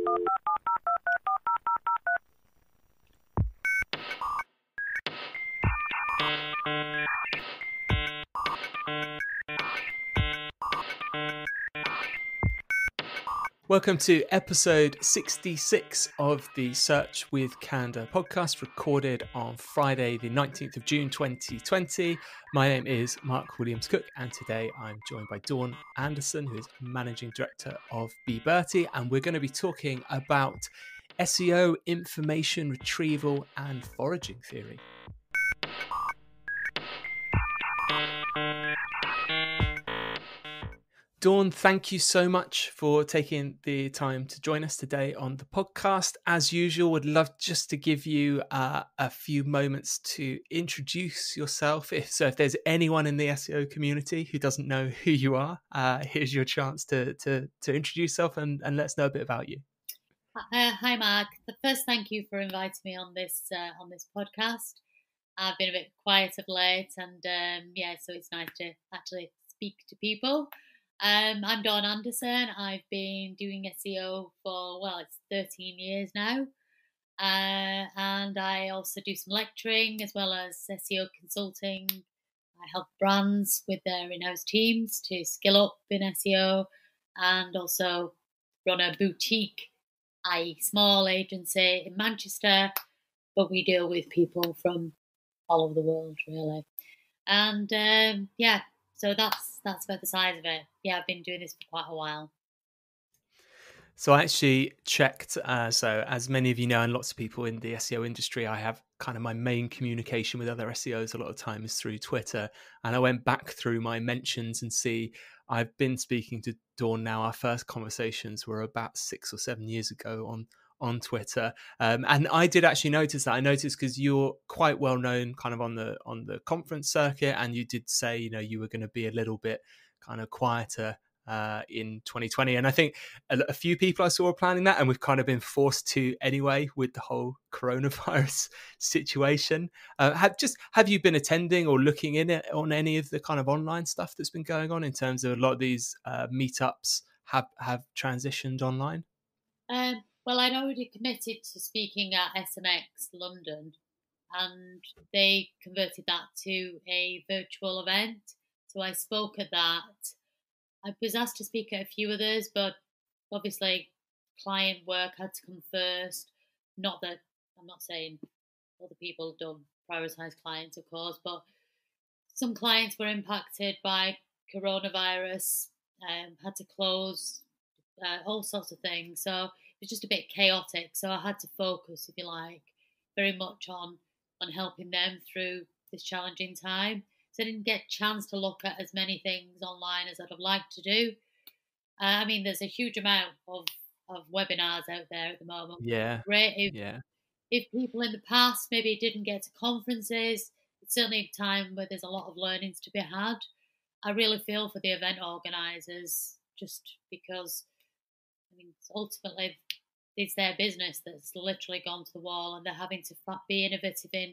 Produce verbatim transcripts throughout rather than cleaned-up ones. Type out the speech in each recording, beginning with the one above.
Welcome to episode sixty-six of the Search with Candour podcast, recorded on Friday, the nineteenth of June, twenty twenty. My name is Mark Williams-Cook, and today I'm joined by Dawn Anderson, who is Managing Director of Be Bertie, and we're going to be talking about S E O, information retrieval, and foraging theory. Dawn, thank you so much for taking the time to join us today on the podcast. As usual, would love just to give you uh, a few moments to introduce yourself. If so, if there's anyone in the S E O community who doesn't know who you are, uh, here's your chance to to to introduce yourself and, and let us know a bit about you. Uh, hi, Mark. The first, thank you for inviting me on this uh, on this podcast. I've been a bit quiet of late, and um, yeah, so it's nice to actually speak to people. Um, I'm Dawn Anderson. I've been doing S E O for, well, it's thirteen years now. Uh, and I also do some lecturing as well as S E O consulting. I help brands with their in-house teams to skill up in S E O, and also run a boutique, that is small agency in Manchester, but we deal with people from all over the world, really. And um, yeah, so that's that's about the size of it. Yeah, I've been doing this for quite a while. So I actually checked. Uh, so as many of you know, and lots of people in the S E O industry, I have kind of my main communication with other S E Os a lot of times through Twitter. And I went back through my mentions and see I've been speaking to Dawn now. Our first conversations were about six or seven years ago on on Twitter. Um, and I did actually notice that. I noticed because you're quite well known kind of on the on the conference circuit, and you did say, you know, you were going to be a little bit kind of quieter Uh, in twenty twenty, and I think a, a few people I saw were planning that, and we've kind of been forced to anyway with the whole coronavirus situation. Uh, have just have you been attending or looking in it on any of the kind of online stuff that's been going on in terms of a lot of these uh, meetups have have transitioned online? Um, well, I'd already committed to speaking at S M X London, and they converted that to a virtual event. So I spoke at that. I was asked to speak at a few others, but obviously client work had to come first. Not that I'm not saying other people don't prioritise clients, of course, but some clients were impacted by coronavirus, um, had to close, uh, all sorts of things. So it was just a bit chaotic. So I had to focus, if you like, very much on on helping them through this challenging time. So I didn't get a chance to look at as many things online as I'd have liked to do. Uh, I mean, there's a huge amount of, of webinars out there at the moment. Yeah, Great if, yeah. if people in the past maybe didn't get to conferences. It's certainly a time where there's a lot of learnings to be had. I really feel for the event organisers, just because, I mean, ultimately it's their business that's literally gone to the wall, and they're having to be innovative in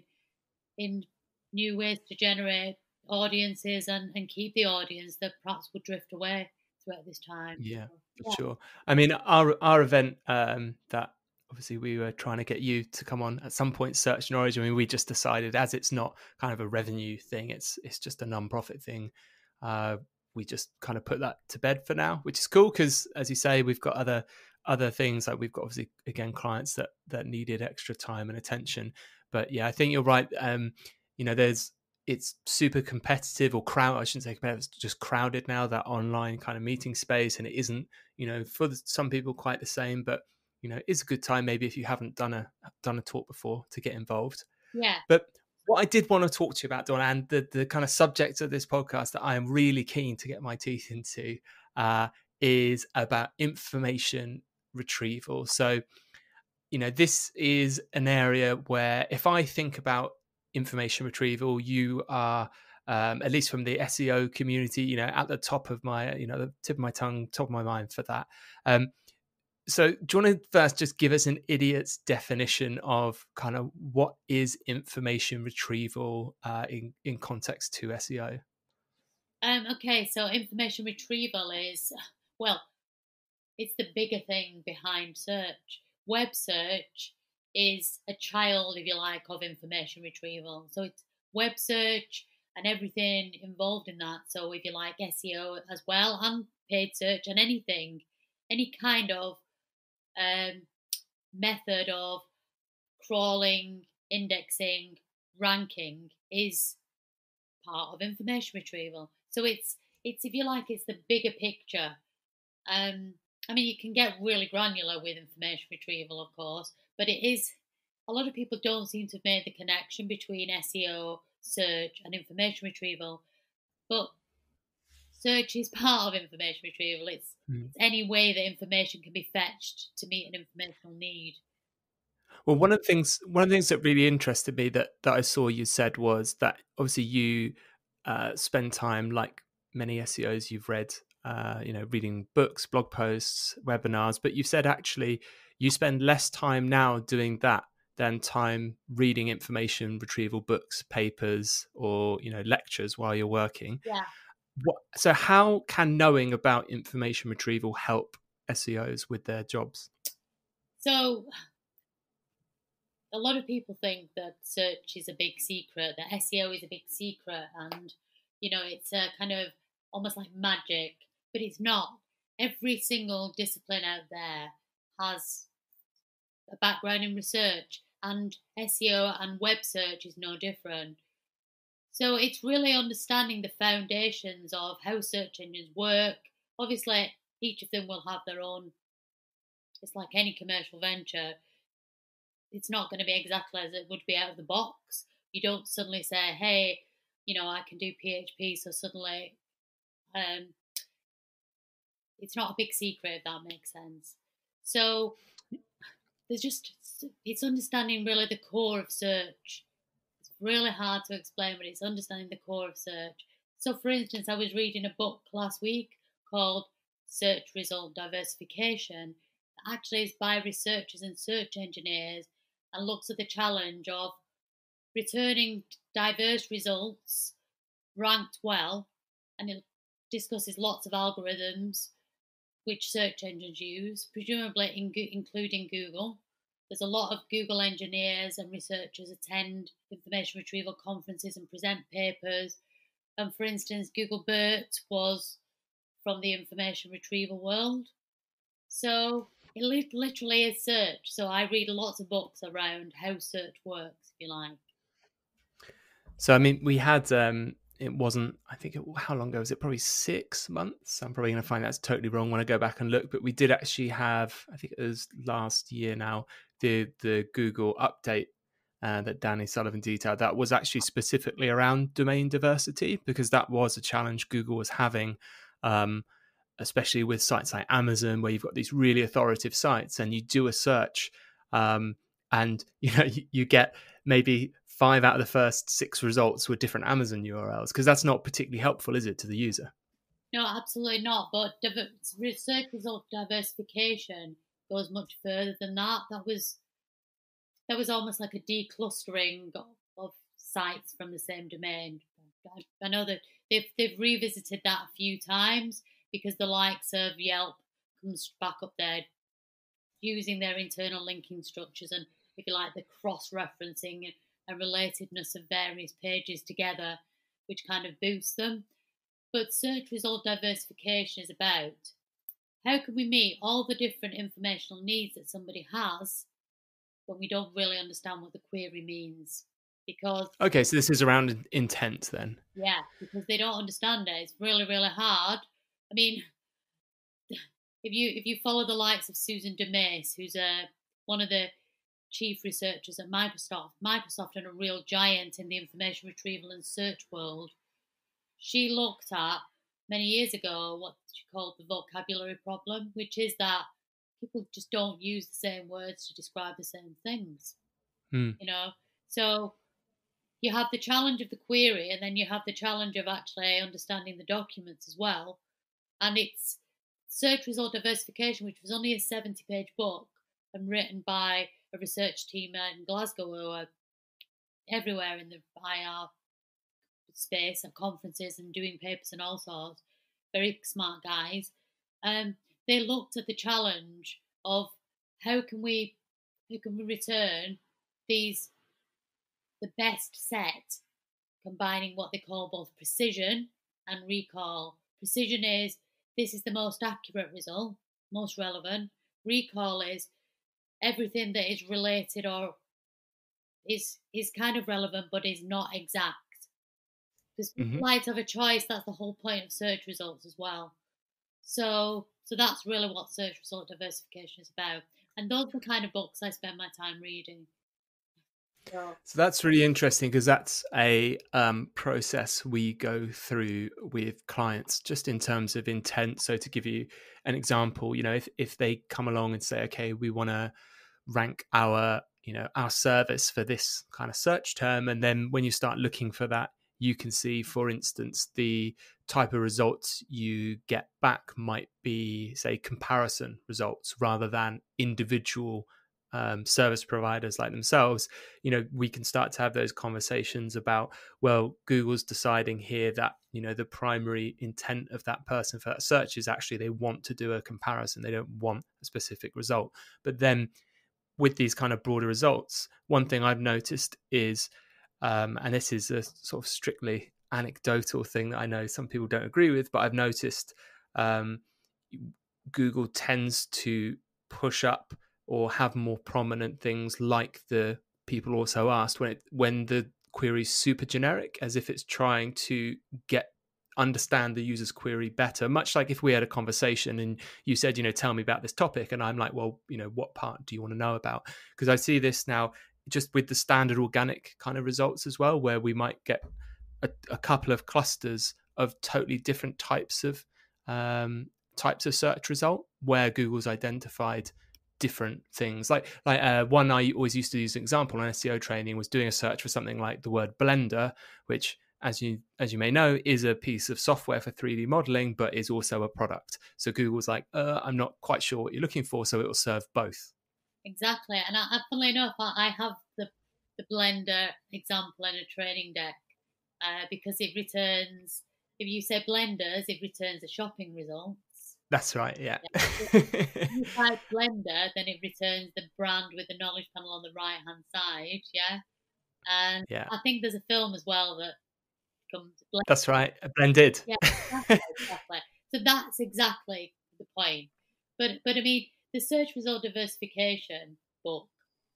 in new ways to generate audiences and, and keep the audience that perhaps would drift away throughout this time. Yeah, for Yeah. sure. I mean, our our event um, that obviously we were trying to get you to come on at some point, Search and Origin. I mean, we just decided, as it's not kind of a revenue thing, it's it's just a non-profit thing. Uh, we just kind of put that to bed for now, which is cool because, as you say, we've got other other things, like we've got obviously again clients that that needed extra time and attention. But yeah, I think you're right. Um, you know, there's it's super competitive or crowd. I shouldn't say competitive. It's just crowded now, that online kind of meeting space, and it isn't, you know, for some people quite the same. But you know, it's a good time maybe if you haven't done a done a talk before to get involved. Yeah. But what I did want to talk to you about, Dawn, and the the kind of subject of this podcast that I am really keen to get my teeth into, uh, is about information retrieval. So, you know, this is an area where if I think about information retrieval, you are, um, at least from the S E O community, you know, at the top of my, you know, the tip of my tongue, top of my mind for that. Um, so do you want to first just give us an idiot's definition of kind of what is information retrieval uh, in, in context to S E O? Um, okay, so information retrieval is, well, it's the bigger thing behind search. Web search is a child, if you like, of information retrieval. So it's web search and everything involved in that. So if you like S E O as well, and paid search, and anything, any kind of um, method of crawling, indexing, ranking is part of information retrieval. So it's it's if you like, it's the bigger picture. Um, I mean, you can get really granular with information retrieval, of course, but it is a lot of people don't seem to have made the connection between S E O, search, and information retrieval. But search is part of information retrieval. It's Mm. it's any way that information can be fetched to meet an informational need. Well, one of the things one of the things that really interested me that that I saw you said was that obviously you uh, spend time, like many S E Os, you've read, uh, you know, reading books, blog posts, webinars, but you've said actually you spend less time now doing that than time reading information retrieval books, papers, or you know, lectures while you're working. Yeah. What, so how can knowing about information retrieval help S E Os with their jobs? So a lot of people think that search is a big secret, that S E O is a big secret, and you know it's a kind of almost like magic, but it's not. Every single discipline out there has a background in research, and S E O and web search is no different. So it's really understanding the foundations of how search engines work. Obviously, each of them will have their own. It's like any commercial venture. It's not going to be exactly as it would be out of the box. You don't suddenly say, "Hey, you know, I can do P H P," so suddenly, um, it's not a big secret if that makes sense. So there's just it's understanding really the core of search. It's really hard to explain, but it's understanding the core of search. So, for instance, I was reading a book last week called Search Result Diversification. That actually is by researchers and search engineers and looks at the challenge of returning diverse results ranked well, and it discusses lots of algorithms which search engines use, presumably in, including Google. There's a lot of Google engineers and researchers attend information retrieval conferences and present papers. And for instance, Google BERT was from the information retrieval world. So it literally is search. So I read lots of books around how search works, if you like. So I mean, we had um, it wasn't. I think it, how long ago was it? Probably six months. I'm probably going to find that's totally wrong when I go back and look. But we did actually have. I think it was last year now. The the Google update uh, that Danny Sullivan detailed that was actually specifically around domain diversity because that was a challenge Google was having. Um, especially with sites like Amazon, where you've got these really authoritative sites, and you do a search, um, and you know you, you get maybe five out of the first six results were different Amazon U R Ls, because that's not particularly helpful, is it, to the user? No, absolutely not. But diver- research result diversification goes much further than that. That was that was almost like a declustering of, of sites from the same domain. I, I know that they've they've revisited that a few times because the likes of Yelp comes back up there using their internal linking structures and, if you like, the cross-referencing and, and relatedness of various pages together, which kind of boosts them. But search result diversification is about how can we meet all the different informational needs that somebody has when we don't really understand what the query means. Because, Okay, so this is around intent then. yeah, because they don't understand it. It's really, really hard. I mean, if you if you follow the likes of Susan DeMace, who's a one of the chief researchers at Microsoft, Microsoft and a real giant in the information retrieval and search world, she looked at many years ago what she called the vocabulary problem, which is that people just don't use the same words to describe the same things. Hmm. You know, so you have the challenge of the query, and then you have the challenge of actually understanding the documents as well. And it's search result diversification, which was only a seventy page book and written by a research team in Glasgow who are everywhere in the I R space at conferences and doing papers and all sorts. Very smart guys. Um, they looked at the challenge of how can we how can we return these the best set, combining what they call both precision and recall. Precision is this is the most accurate result, most relevant. Recall is everything that is related or is is kind of relevant but is not exact. Because people Hmm. like to have a choice, that's the whole point of search results as well. So so that's really what search result diversification is about. And those are the kind of books I spend my time reading. So So that's really interesting because that's a um, process we go through with clients just in terms of intent. So to give you an example, you know, if, if they come along and say, okay, we want to rank our, you know, our service for this kind of search term. And then when you start looking for that, you can see, for instance, the type of results you get back might be, say, comparison results rather than individual um, service providers like themselves. You know, we can start to have those conversations about, well, Google's deciding here that, you know, the primary intent of that person for that search is actually they want to do a comparison. They don't want a specific result. But then with these kind of broader results, one thing I've noticed is, um, and this is a sort of strictly anecdotal thing that I know some people don't agree with, but I've noticed um, Google tends to push up or have more prominent things like the people also asked when it when the query's super generic, as if it's trying to get understand the user's query better, much like if we had a conversation and you said, you know, tell me about this topic, and I'm like, well, you know, what part do you want to know about? Because I see this now just with the standard organic kind of results as well, where we might get a, a couple of clusters of totally different types of um, types of search result where Google's identified different things. Like like uh, one I always used to use an example in S E O training was doing a search for something like the word blender, which as you as you may know is a piece of software for three D modeling, but is also a product. So Google's like, uh, I'm not quite sure what you're looking for, so it will serve both. exactly. And I, I funnily enough, I, I have the the Blender example in a training deck uh, because it returns. If you say blenders, it returns the shopping results. That's right. Yeah. Yeah. If you type blender, then it returns the brand with the knowledge panel on the right hand side. Yeah. And Yeah. I think there's a film as well that comes That's blender. right. Blended. Yeah, exactly, exactly. So that's exactly the point. But but I mean, the search result diversification book.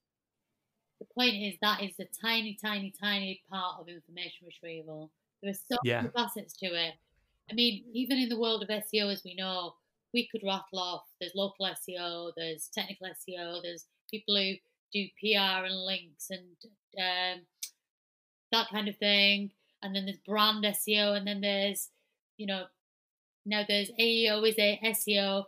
The point is that is a tiny, tiny, tiny part of information retrieval. There are so Yeah. many facets to it. I mean, even in the world of S E O, as we know, we could rattle off. There's local S E O, there's technical S E O, there's people who do P R and links and um, that kind of thing. And then there's brand S E O, and then there's, you know, now there's A E O is a S E O.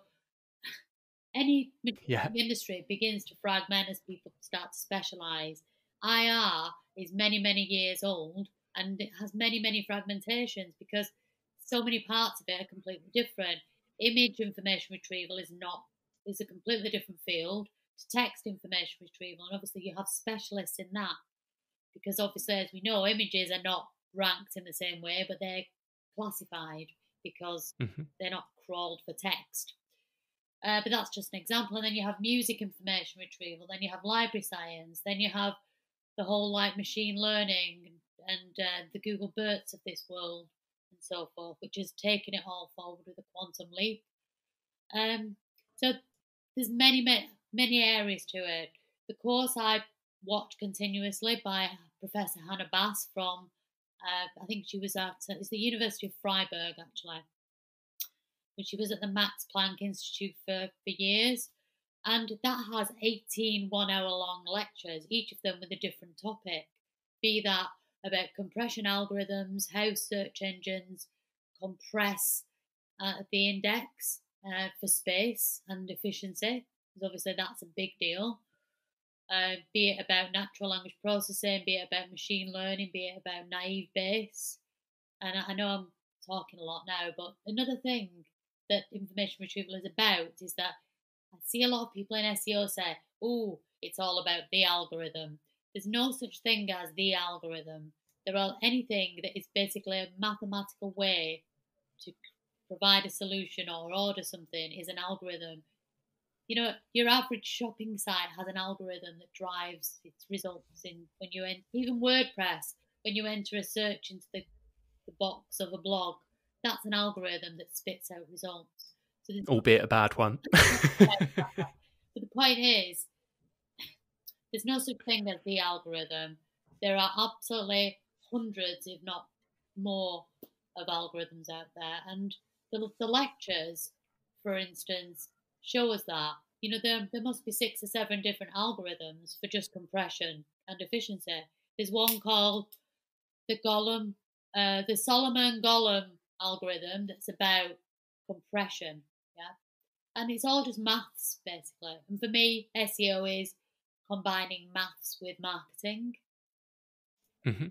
Any Yeah. industry begins to fragment as people start to specialize. I R is many, many years old and it has many, many fragmentations because so many parts of it are completely different. Image information retrieval is not is a completely different field to text information retrieval, and obviously you have specialists in that because obviously, as we know, images are not ranked in the same way, but they're classified because Hmm. they're not crawled for text. Uh, but that's just an example. And then you have music information retrieval, then you have library science, then you have the whole like machine learning and uh, the Google Berts of this world and so forth, which has taken it all forward with a quantum leap. Um, so there's many, many, many areas to it. The course I watch continuously by Professor Hannah Bass from, uh, I think she was at, it's the University of Freiburg actually, but she was at the Max Planck Institute for, for years. And that has eighteen one hour long lectures, each of them with a different topic. Be that about compression algorithms, how search engines compress uh, the index uh, for space and efficiency, because obviously that's a big deal. Uh, be it about natural language processing, be it about machine learning, be it about naive Bayes. And I know I'm talking a lot now, but another thing that information retrieval is about is that I see a lot of people in S E O say, oh, it's all about the algorithm. There's no such thing as the algorithm. There are anything that is basically a mathematical way to provide a solution or order something is an algorithm. You know, your average shopping site has an algorithm that drives its results in when you enter, even WordPress, when you enter a search into the, the box of a blog, that's an algorithm that spits out results. So there's Albeit a bad one. but the point is, there's no such thing as the algorithm. There are absolutely hundreds, if not more, of algorithms out there. And the, the lectures, for instance, show us that. You know, there, there must be six or seven different algorithms for just compression and efficiency. There's one called the Golem, uh, the Solomon Golem algorithm that's about compression. Yeah. And it's all just maths, basically. And for me, S E O is combining maths with marketing. Mm-hmm.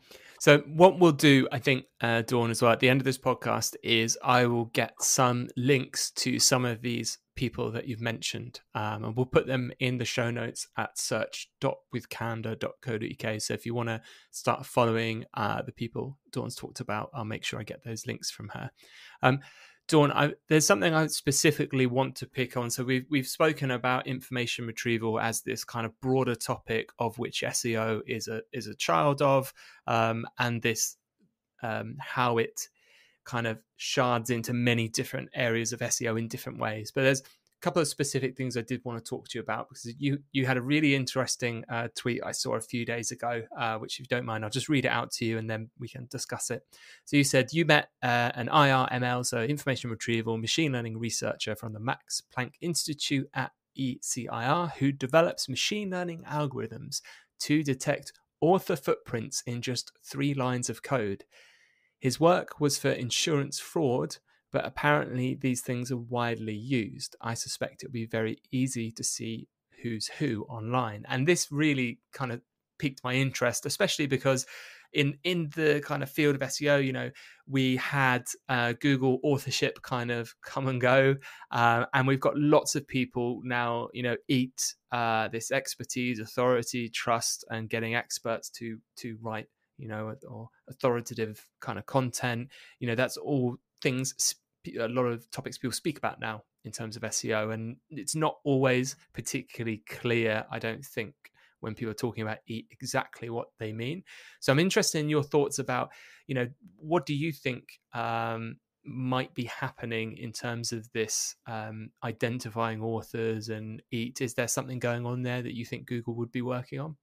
So what we'll do, I think, uh, Dawn, as well, at the end of this podcast is I will get some links to some of these people that you've mentioned, um, and we'll put them in the show notes at search dot with candor dot co dot uk. So if you want to start following uh, the people Dawn's talked about, I'll make sure I get those links from her. Um, Dawn, I, there's something I specifically want to pick on. So we've we've spoken about information retrieval as this kind of broader topic of which S E O is a is a child of, um, and this um, how it kind of shards into many different areas of S E O in different ways. But there's a couple of specific things I did want to talk to you about, because you you had a really interesting uh, tweet I saw a few days ago, uh, which, if you don't mind, I'll just read it out to you and then we can discuss it. So you said you met uh, an I R M L, so information retrieval machine learning researcher from the Max Planck Institute at E C I R, who develops machine learning algorithms to detect author footprints in just three lines of code. His work was for insurance fraud, but apparently these things are widely used. I suspect it'll be very easy to see who's who online. And this really kind of piqued my interest, especially because in in the kind of field of S E O, you know, we had uh, Google authorship kind of come and go, uh, and we've got lots of people now, you know, eat uh, this expertise, authority, trust, and getting experts to to write, you know, or authoritative kind of content. You know, that's all things, a lot of topics people speak about now in terms of S E O, and it's not always particularly clear, I don't think, when people are talking about eat, exactly what they mean. So I'm interested in your thoughts about, you know, what do you think um, might be happening in terms of this um, identifying authors and eat? Is there something going on there that you think Google would be working on?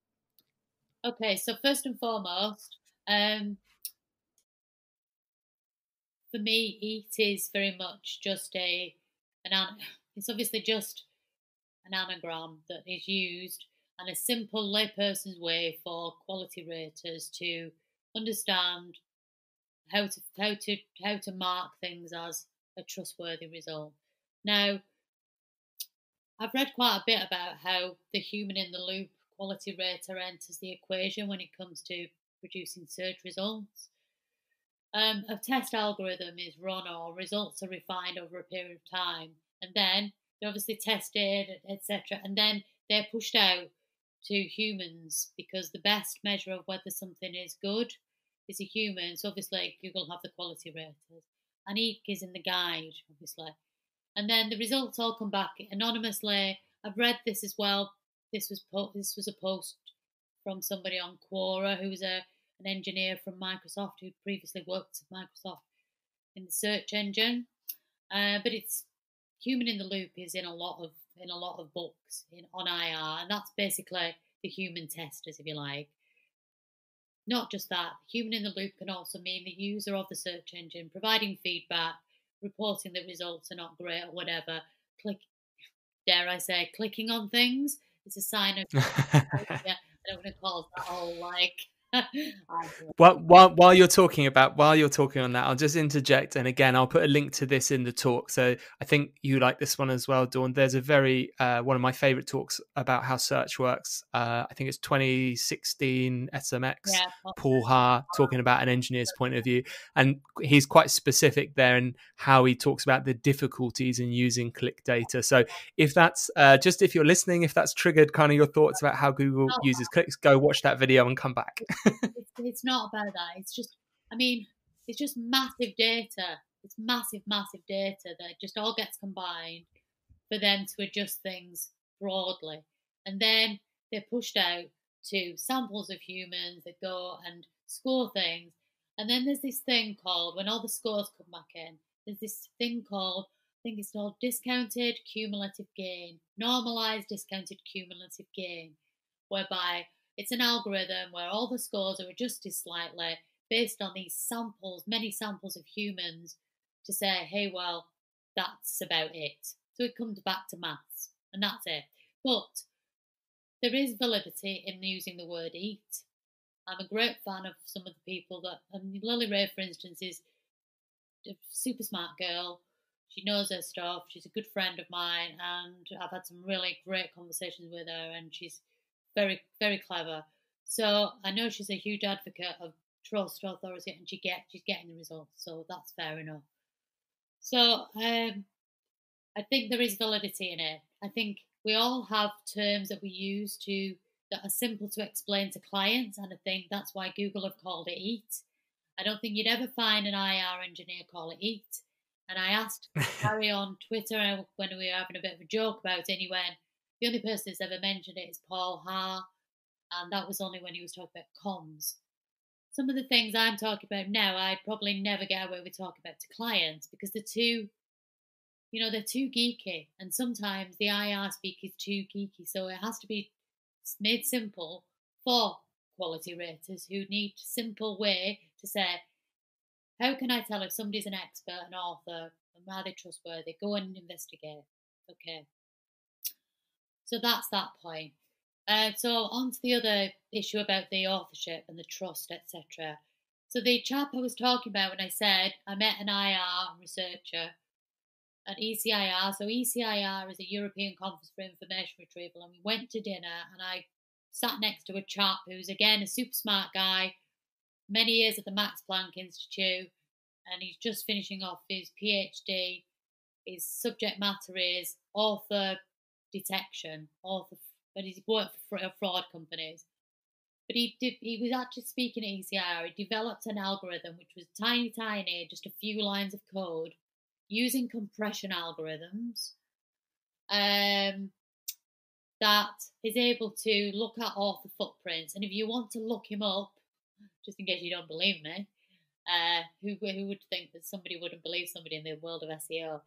Okay, so first and foremost, um, for me, eat is very much just a an an, it's obviously just an anagram that is used and a simple layperson's way for quality raters to understand how to how to how to mark things as a trustworthy result. Now, I've read quite a bit about how the human in the loop quality rater enters the equation when it comes to producing search results. Um, a test algorithm is run or results are refined over a period of time, and then they're obviously tested, et cetera. And then they're pushed out to humans because the best measure of whether something is good is a human. So obviously Google have the quality raters, and E K is in the guide, obviously. And then the results all come back anonymously. I've read this as well. This was po- this was a post from somebody on Quora, who was a an engineer from Microsoft who'd previously worked at Microsoft in the search engine. Uh, but it's human in the loop is in a lot of in a lot of books in on I R, and that's basically the human testers, if you like. Not just that, human in the loop can also mean the user of the search engine providing feedback, reporting the results are not great or whatever. Click, dare I say, clicking on things. It's a sign of. Yeah, I don't want to call that all like. While, while while you're talking about while you're talking on that, I'll just interject, and again, I'll put a link to this in the talk. So I think you like this one as well, Dawn. There's a very uh, one of my favorite talks about how search works. Uh, I think it's twenty sixteen S M X. Yeah, Paul Ha talking about an engineer's point of view, and he's quite specific there in how he talks about the difficulties in using click data. So if that's uh, just if you're listening, if that's triggered kind of your thoughts about how Google no, uses clicks, go watch that video and come back. it's, it's not about that. It's just, I mean, it's just massive data. It's massive, massive data that just all gets combined for them to adjust things broadly. And then they're pushed out to samples of humans that go and score things. And then there's this thing called, when all the scores come back in, there's this thing called, I think it's called discounted cumulative gain, normalized discounted cumulative gain, whereby it's an algorithm where all the scores are adjusted slightly based on these samples, many samples of humans, to say, hey, well, that's about it. So it comes back to maths, and that's it. But there is validity in using the word eat. I'm a great fan of some of the people that, and Lily Ray, for instance, is a super smart girl. She knows her stuff. She's a good friend of mine, and I've had some really great conversations with her, and she's very, very clever. So I know she's a huge advocate of trust, authority, and she get she's getting the results. So that's fair enough. So um, I think there is validity in it. I think we all have terms that we use to that are simple to explain to clients, and I think that's why Google have called it EAT. I don't think you'd ever find an I R engineer call it EAT. And I asked Harry on Twitter when we were having a bit of a joke about it, and he went, the only person that's ever mentioned it is Paul Ha, and that was only when he was talking about comms. Some of the things I'm talking about now, I'd probably never get away with talking about to clients because they're too, you know, they're too geeky, and sometimes the I R speak is too geeky, so it has to be made simple for quality raters who need a simple way to say, how can I tell if somebody's an expert, an author, and are they trustworthy? Go and investigate. Okay. So that's that point. Uh, so on to the other issue about the authorship and the trust, et cetera. So the chap I was talking about when I said I met an I R researcher at E C I R. So E C I R is a European Conference for Information Retrieval, and we went to dinner, and I sat next to a chap who's again a super smart guy, many years at the Max Planck Institute, and he's just finishing off his PhD. His subject matter is author detection, author, but he's worked for fraud companies. But he did, he was actually speaking at E C I R. He developed an algorithm which was tiny, tiny, just a few lines of code, using compression algorithms, um, that is able to look at author footprints. And if you want to look him up, just in case you don't believe me, uh, who who would think that somebody wouldn't believe somebody in the world of S E O?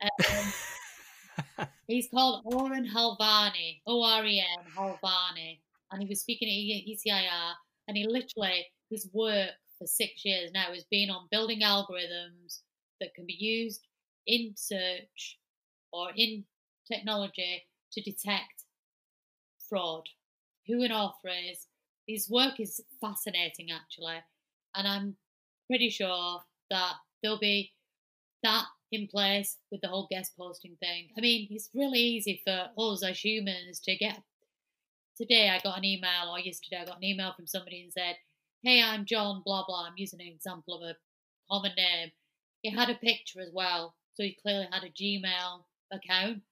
Um, he's called Oren Halvani, O R E N Halvani, and he was speaking at E C I R, and he literally, his work for six years now has been on building algorithms that can be used in search or in technology to detect fraud, who an author is. His work is fascinating, actually, and I'm pretty sure that there'll be that in place with the whole guest posting thing. I mean, it's really easy for us as humans to get. Today I got an email, or yesterday I got an email from somebody and said, hey, I'm John, blah, blah. I'm using an example of a common name. He had a picture as well, so he clearly had a Gmail account.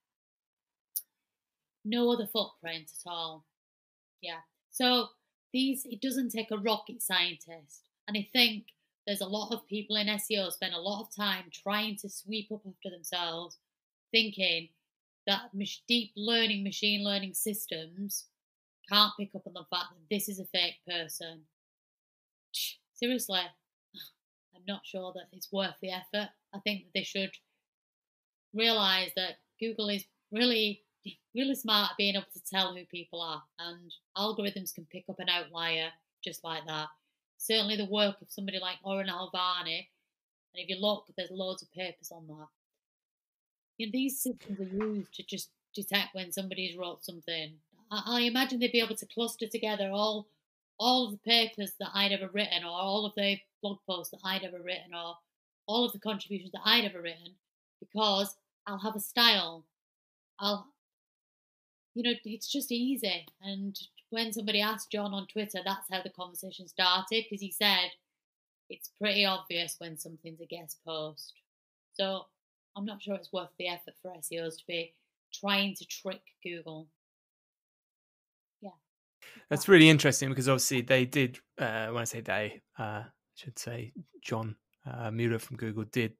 No other footprint at all. Yeah. So these, it doesn't take a rocket scientist. And I think there's a lot of people in S E O spend a lot of time trying to sweep up after themselves, thinking that deep learning, machine learning systems can't pick up on the fact that this is a fake person. Seriously, I'm not sure that it's worth the effort. I think that they should realise that Google is really, really smart at being able to tell who people are, and algorithms can pick up an outlier just like that. Certainly the work of somebody like Oren Halvani, and if you look, there's loads of papers on that. You know, these systems are used to just detect when somebody's wrote something. I, I imagine they'd be able to cluster together all all of the papers that I'd ever written, or all of the blog posts that I'd ever written, or all of the contributions that I'd ever written, because I'll have a style. I'll, you know, it's just easy. And when somebody asked John on Twitter, that's how the conversation started, because he said it's pretty obvious when something's a guest post. So I'm not sure it's worth the effort for S E Os to be trying to trick Google. Yeah. That's really interesting, because obviously they did, uh, when I say they, uh, I should say John uh, Mueller from Google did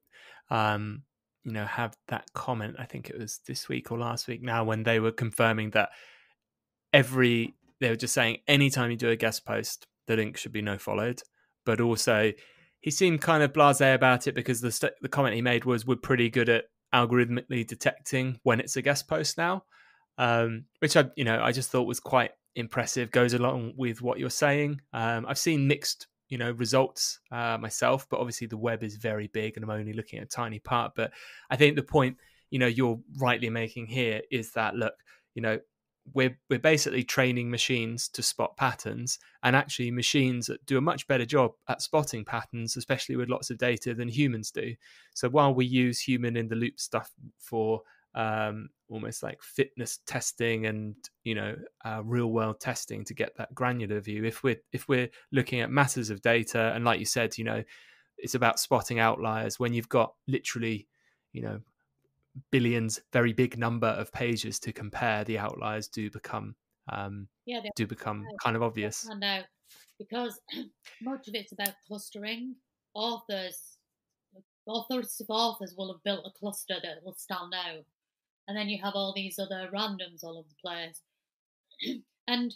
um, you know, have that comment. I think it was this week or last week now when they were confirming that every they were just saying anytime you do a guest post, the link should be no followed. But also, he seemed kind of blasé about it because the st- the comment he made was we're pretty good at algorithmically detecting when it's a guest post now, um, which I you know I just thought was quite impressive. Goes along with what you're saying. Um, I've seen mixed you know results uh, myself, but obviously the web is very big, and I'm only looking at a tiny part. But I think the point you know you're rightly making here is that look, you know we're we're basically training machines to spot patterns, and actually machines do a much better job at spotting patterns, especially with lots of data, than humans do. So while we use human in the loop stuff for um, almost like fitness testing and you know uh, real world testing to get that granular view, if we're if we're looking at masses of data, and like you said, you know it's about spotting outliers when you've got literally you know billions, very big number of pages to compare, the outliers do become um, Yeah, they do become kind of obvious. stand out because much of it's about clustering. Authors, authoritative authors will have built a cluster that will stand out, and then you have all these other randoms all over the place. And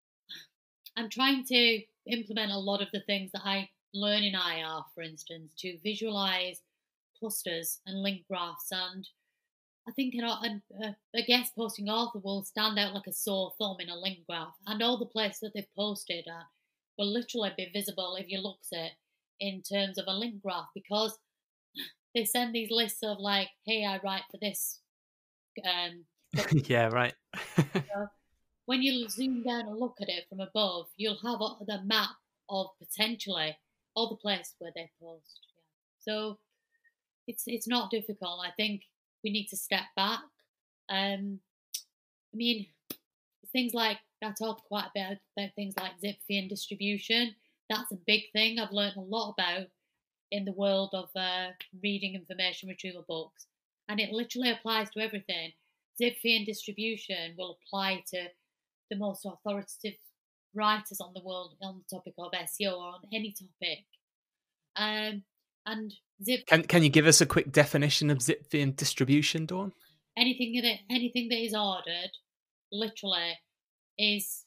I'm trying to implement a lot of the things that I learn in I R, for instance, to visualize clusters and link graphs. And I think you know, a, a guest posting author will stand out like a sore thumb in a link graph, and all the places that they've posted at will literally be visible if you look at it in terms of a link graph, because they send these lists of like, "Hey, I write for this." Um, Yeah, right. so when you zoom down and look at it from above, you'll have a- the map of potentially all the places where they post. Yeah. So it's it's not difficult. I think we need to step back. Um, I mean, things like I talk quite a bit about things like zip fee and distribution. That's a big thing I've learned a lot about in the world of uh, reading information retrieval books, and it literally applies to everything. Zip fee and distribution will apply to the most authoritative writers on the world on the topic of S E O or on any topic. Um, and zip Can can you give us a quick definition of zip fee and distribution, Dawn? anything that anything that is ordered, literally, is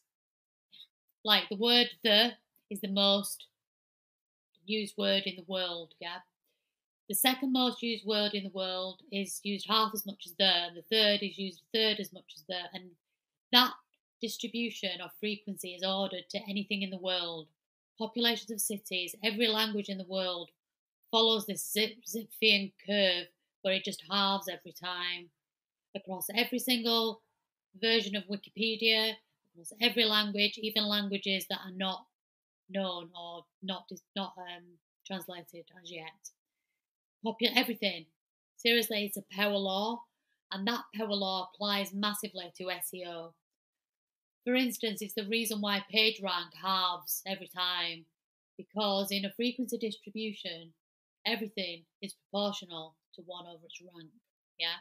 like the word "the" is the most used word in the world. Yeah, the second most used word in the world is used half as much as "the," and the third is used a third as much as "the," and that distribution or frequency is ordered to anything in the world. Populations of cities, every language in the world follows this zip Zipfian curve where it just halves every time across every single version of Wikipedia, across every language, even languages that are not known or not not um, translated as yet. Popular everything. Seriously, it's a power law, and that power law applies massively to S E O. For instance, it's the reason why PageRank halves every time, because in a frequency distribution, everything is proportional to one over its rank. Yeah.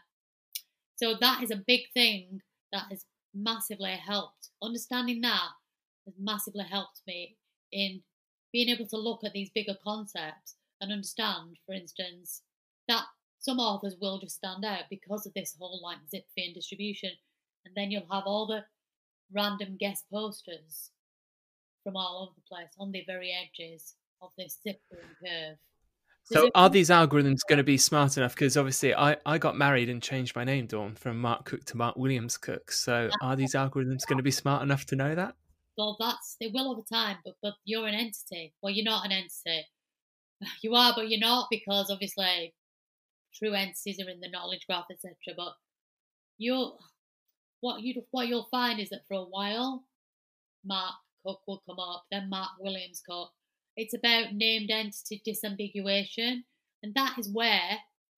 So that is a big thing that has massively helped. Understanding that has massively helped me in being able to look at these bigger concepts and understand, for instance, that some authors will just stand out because of this whole like zip fee and distribution. And then you'll have all the random guest posters from all over the place on the very edges of this zipping curve. There's So a are these algorithms going to be smart enough? Because obviously I, I got married and changed my name, Dawn, from Mark Cook to Mark Williams Cook. So are these algorithms going to be smart enough to know that? well, that's they will over time, but but you're an entity. Well, you're not an entity. You are, but you're not, because obviously true entities are in the knowledge graph, et cetera. But you'll what you what you'll find is that for a while, Mark Cook will come up, then Mark Williams Cook. It's about named entity disambiguation, and that is where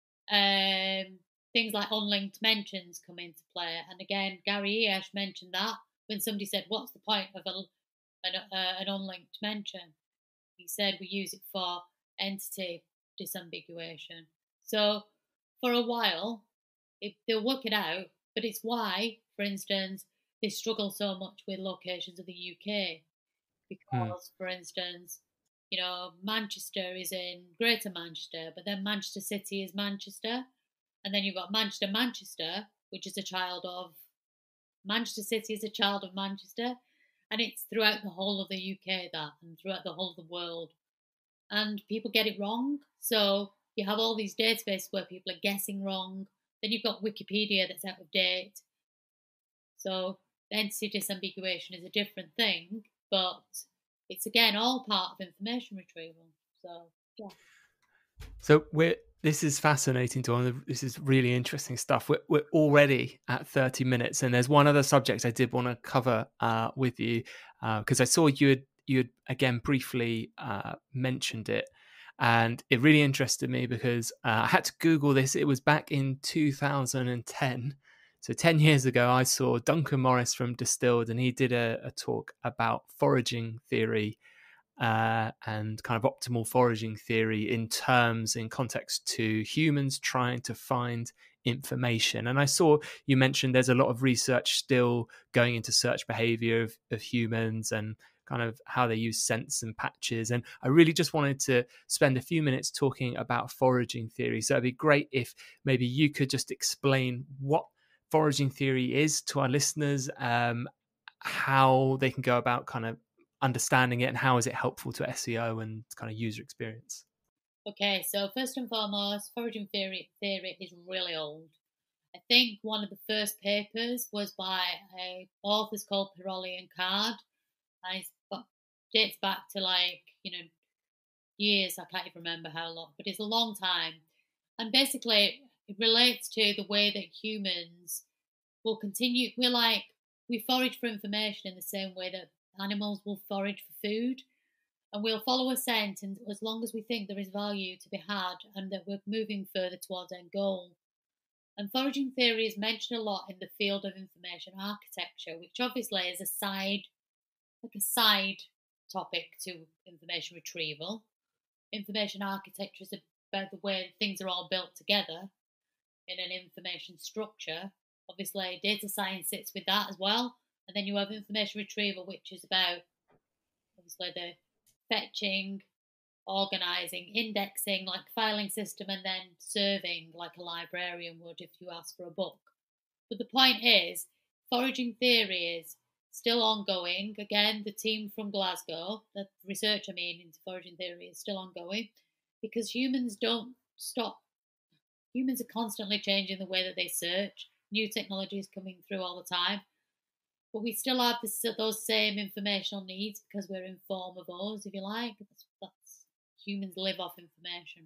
um, things like unlinked mentions come into play. And again, Gary Eash mentioned that when somebody said, "What's the point of a, an, uh, an unlinked mention?" He said, "We use it for entity disambiguation." So for a while, it, they'll work it out, but it's why, for instance, they struggle so much with locations of the U K Hmm. because, for instance, you know, Manchester is in Greater Manchester, but then Manchester City is Manchester, and then you've got Manchester, Manchester, which is a child of Manchester City is a child of Manchester, and it's throughout the whole of the U K that, and throughout the whole of the world, and people get it wrong. So you have all these databases where people are guessing wrong. Then you've got Wikipedia that's out of date. So the entity disambiguation is a different thing, but it's again all part of information retrieval. So yeah. So we're this is fascinating, Dawn. This is really interesting stuff. We're, we're already at thirty minutes, and there's one other subject I did want to cover uh, with you because uh, I saw you had you had again briefly uh, mentioned it, and it really interested me because uh, I had to Google this. It was back in two thousand ten. So ten years ago, I saw Duncan Morris from Distilled, and he did a, a talk about foraging theory uh, and kind of optimal foraging theory in terms, in context to humans trying to find information. And I saw you mentioned there's a lot of research still going into search behavior of, of humans and kind of how they use scents and patches. And I really just wanted to spend a few minutes talking about foraging theory. So it'd be great if maybe you could just explain what foraging theory is to our listeners, um, how they can go about kind of understanding it, and how is it helpful to S E O and kind of user experience? Okay, so first and foremost, foraging theory theory is really old. I think one of the first papers was by a authors called Piroli and Card, and it dates back to like you know years. I can't even remember how long, but it's a long time. And basically, it relates to the way that humans will continue. We're like we forage for information in the same way that animals will forage for food, and we'll follow a scent, and as long as we think there is value to be had and that we're moving further towards end goal. And foraging theory is mentioned a lot in the field of information architecture, which obviously is a side, like a side topic to information retrieval. Information architecture is about the way things are all built together in an information structure. Obviously, data science sits with that as well. And then you have information retrieval, which is about obviously the fetching, organizing, indexing like a filing system, and then serving like a librarian would if you ask for a book. But the point is, foraging theory is still ongoing. Again, the team from Glasgow, the research I mean into foraging theory is still ongoing because humans don't stop. Humans are constantly changing the way that they search. New technology is coming through all the time. But we still have this, those same informational needs because we're informivores, if you like. That's, that's humans live off information.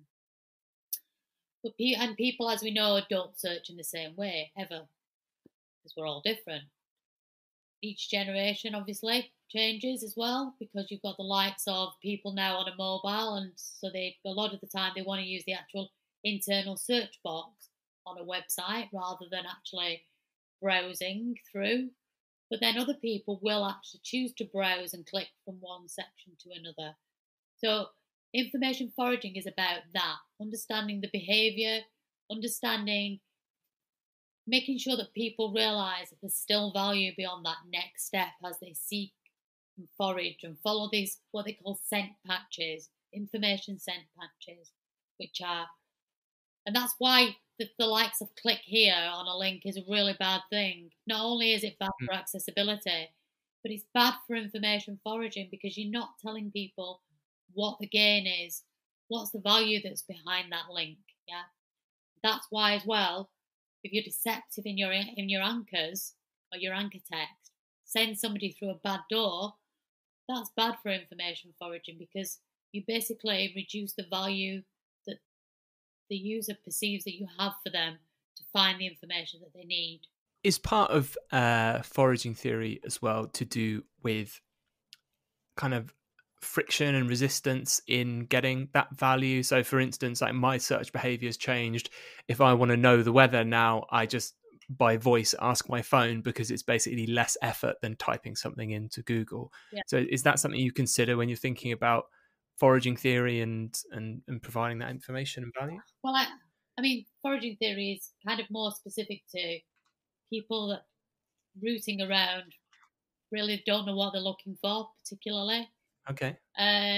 But and people, as we know, don't search in the same way ever because we're all different. Each generation obviously changes as well because you've got the likes of people now on a mobile, and so they a lot of the time they want to use the actual internal search box on a website rather than actually browsing through. But then other people will actually choose to browse and click from one section to another. So information foraging is about that, understanding the behavior, understanding, making sure that people realize that there's still value beyond that next step as they seek and forage and follow these, what they call scent patches, information scent patches, which are, and that's why the, the likes of click here on a link is a really bad thing. Not only is it bad for accessibility, but it's bad for information foraging because you're not telling people what the gain is, what's the value that's behind that link. Yeah, that's why as well, if you're deceptive in your in your anchors or your anchor text, send somebody through a bad door, that's bad for information foraging because you basically reduce the value that the user perceives that you have for them to find the information that they need. Is part of uh, foraging theory as well to do with kind of friction and resistance in getting that value? So for instance, like my search behavior has changed. If I want to know the weather now, I just by voice ask my phone because it's basically less effort than typing something into Google. Yeah. So is that something you consider when you're thinking about foraging theory and and, and providing that information and value? Well, I, I mean, foraging theory is kind of more specific to people that rooting around really don't know what they're looking for particularly. Okay. Um,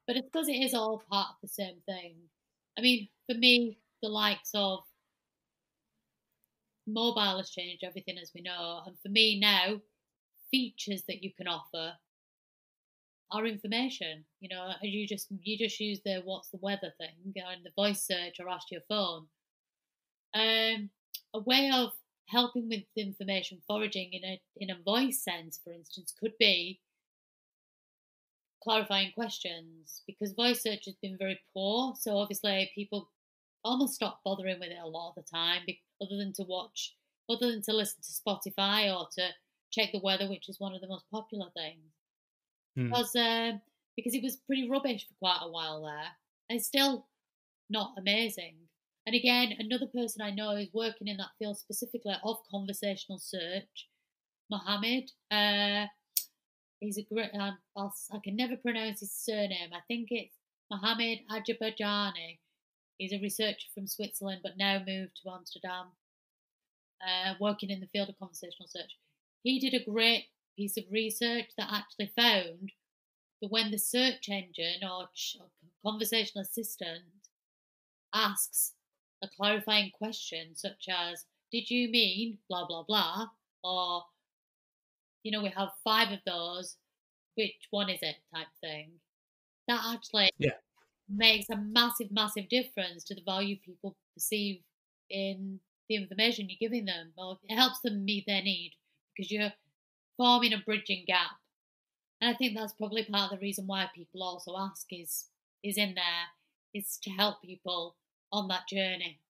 But it's because it is all part of the same thing. I mean, for me, the likes of mobile has changed everything, as we know. And for me now, features that you can offer are information. You know, and you just you just use the what's the weather thing and the voice search or ask your phone. Um, a way of helping with information foraging in a in a voice sense, for instance, could be clarifying questions, because voice search has been very poor. So obviously people almost stop bothering with it a lot of the time, be- other than to watch, other than to listen to Spotify or to check the weather, which is one of the most popular things. Mm. Because um, because it was pretty rubbish for quite a while there, and it's still not amazing. And again, another person I know is working in that field specifically of conversational search, Mohammed. Uh, he's a great. Um, I'll, I can never pronounce his surname. I think it's Mohammed Ajabajani. He's a researcher from Switzerland, but now moved to Amsterdam, uh, working in the field of conversational search. He did a great piece of research that actually found that when the search engine or, ch- or conversational assistant asks a clarifying question, such as, did you mean blah, blah, blah? Or, you know, we have five of those, which one is it type thing. That actually Yeah. makes a massive, massive difference to the value people perceive in the information you're giving them. Or it helps them meet their need because you're forming a bridging gap. And I think that's probably part of the reason why people also ask is is in there, is to help people on that journey.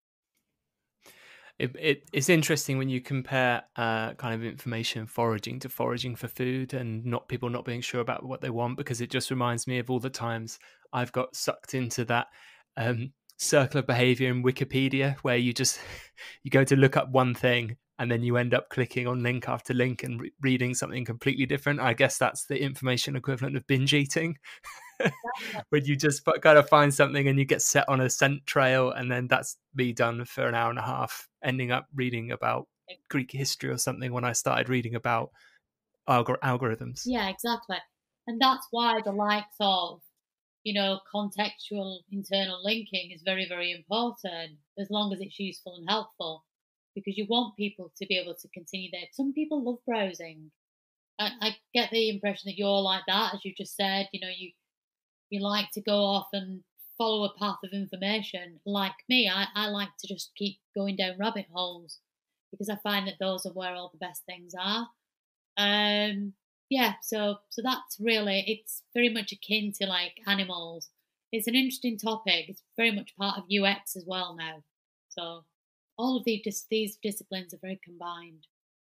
It, it it's interesting when you compare uh, kind of information foraging to foraging for food, and not people not being sure about what they want, because it just reminds me of all the times I've got sucked into that um, circle of behavior in Wikipedia, where you just you go to look up one thing and then you end up clicking on link after link and re- reading something completely different. I guess that's the information equivalent of binge eating. When you just kind of find something and you get set on a scent trail, and then that's me done for an hour and a half, ending up reading about Greek history or something when I started reading about algor- algorithms. Yeah, exactly. And that's why the likes of, you know, contextual internal linking is very, very important, as long as it's useful and helpful, because you want people to be able to continue there. Some people love browsing. I, I get the impression that you're like that, as you just said. You know, you you like to go off and follow a path of information. Like me, I, I like to just keep going down rabbit holes because I find that those are where all the best things are. Um, yeah, so so that's really, it's very much akin to like animals. It's an interesting topic. It's very much part of U X as well now. So all of these these disciplines are very combined.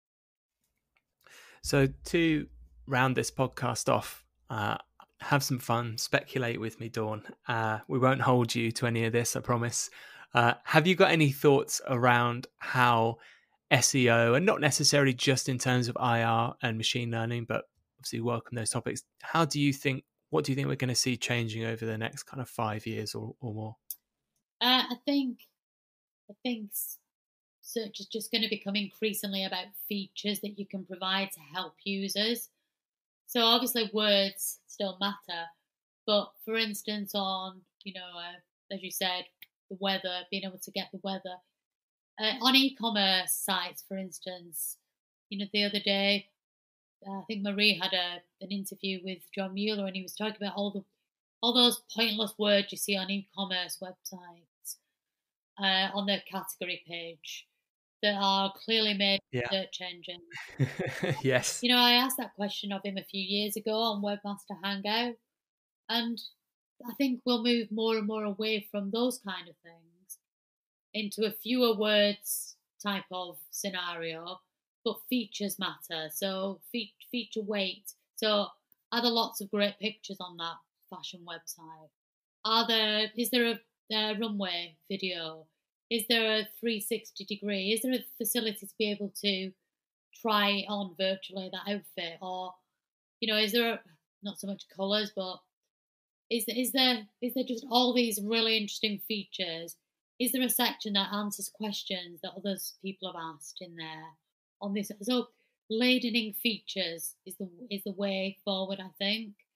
So to round this podcast off, uh, have some fun, speculate with me, Dawn. Uh, we won't hold you to any of this, I promise. Uh, have you got any thoughts around how S E O, and not necessarily just in terms of I R and machine learning, but obviously welcome those topics? How do you think, what do you think we're going to see changing over the next kind of five years or, or more? Uh, I think I think s- search is just going to become increasingly about features that you can provide to help users. So obviously words still matter, but for instance, on, you know, uh, as you said, the weather, being able to get the weather uh, on e-commerce sites, for instance. You know, the other day, uh, I think Marie had a an interview with John Mueller, and he was talking about all the all those pointless words you see on e-commerce websites uh, on their category page that are clearly made Yeah. search engines. Yes. You know, I asked that question of him a few years ago on Webmaster Hangout, and I think we'll move more and more away from those kind of things into a fewer words type of scenario, but features matter. So fe- feature weight. So are there lots of great pictures on that fashion website? Are there? Is there a, a runway video? Is there a three sixty degree? Is there a facility to be able to try on virtually that outfit? Or, you know, is there a, not so much colours, but is there, is there is there just all these really interesting features? Is there a section that answers questions that others people have asked in there on this? So ladening features is the is the way forward, I think.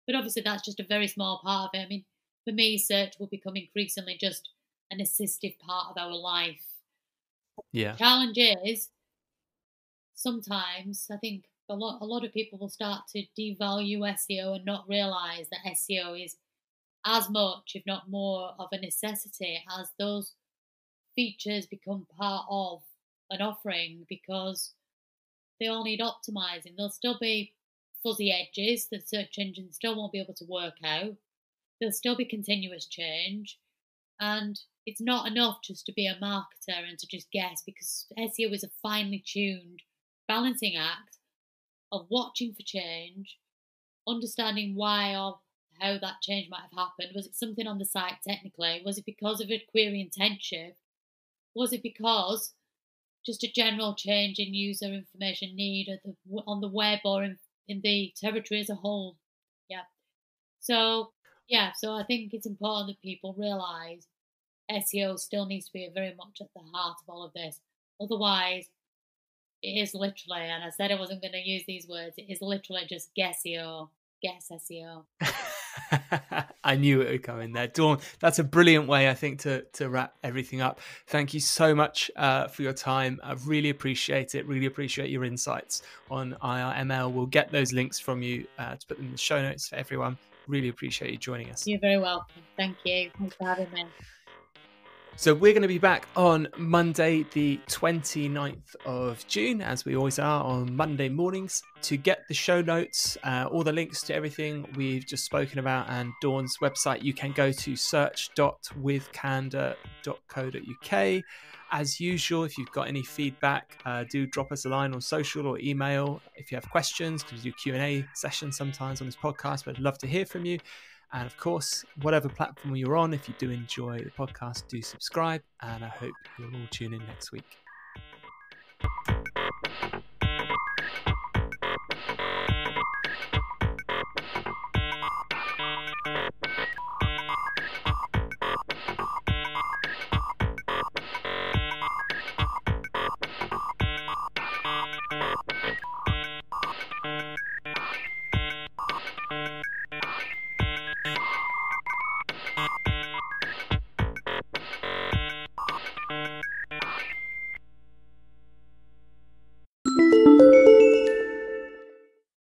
But obviously, that's just a very small part of it. I mean, for me, search will become increasingly just an assistive part of our life. Yeah. Challenge is sometimes I think a lot a lot of people will start to devalue S E O and not realise that S E O is as much, if not more, of a necessity as those features become part of an offering, because they all need optimizing. There'll still be fuzzy edges that search engines still won't be able to work out. There'll still be continuous change. And it's not enough just to be a marketer and to just guess, because S E O is a finely tuned balancing act of watching for change, understanding why or how that change might have happened. Was it something on the site technically? Was it because of a query intent shift? Was it because just a general change in user information need at the, on the web or in, in the territory as a whole? Yeah. So, yeah, so I think it's important that people realise S E O still needs to be very much at the heart of all of this. Otherwise, it is literally, and I said I wasn't going to use these words, it is literally just guess E O, guess S E O. I knew it would come in there. Dawn, that's a brilliant way, I think, to, to wrap everything up. Thank you so much uh, for your time. I really appreciate it. Really appreciate your insights on I R M L. We'll get those links from you uh, to put them in the show notes for everyone. Really appreciate you joining us. You're very welcome. Thank you. Thanks for having me. So we're going to be back on Monday, the twenty-ninth of June, as we always are on Monday mornings. To get the show notes, uh, all the links to everything we've just spoken about and Dawn's website, you can go to search dot with candor dot co dot uk. As usual, if you've got any feedback, uh, do drop us a line on social or email. If you have questions, because we do Q and A sessions sometimes on this podcast, but I'd love to hear from you. And of course, whatever platform you're on, if you do enjoy the podcast, do subscribe. And I hope you'll all tune in next week.